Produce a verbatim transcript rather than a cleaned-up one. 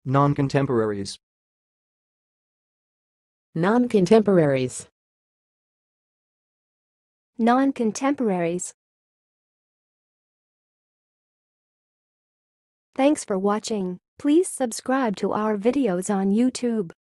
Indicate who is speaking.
Speaker 1: noncontemporaries,
Speaker 2: noncontemporaries,
Speaker 3: noncontemporaries. Thanks for watching. Please subscribe to our videos on YouTube.